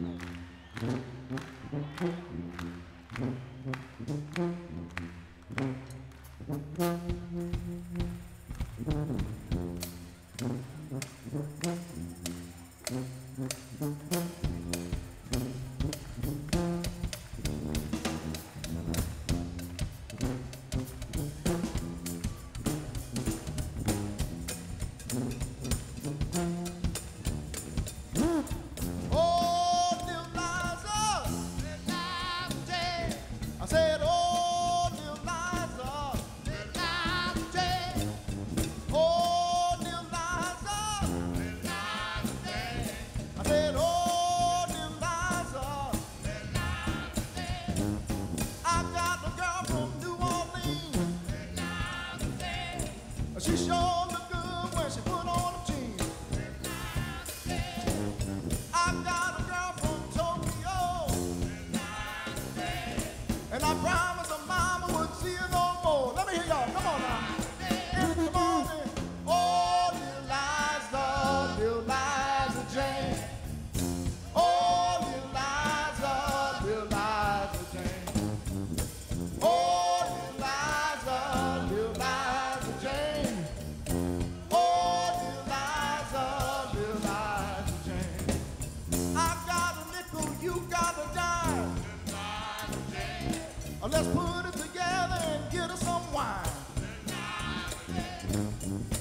She sure looked good when she put on the jeans. I got a girl from Tokyo, and I promised her mama would see her no more. Let me hear y'all, come on now. In the morning, oh, little Liza Jane. Oh, little Liza Jane. Oh, little Liza Jane. Let's put it together and get us some wine.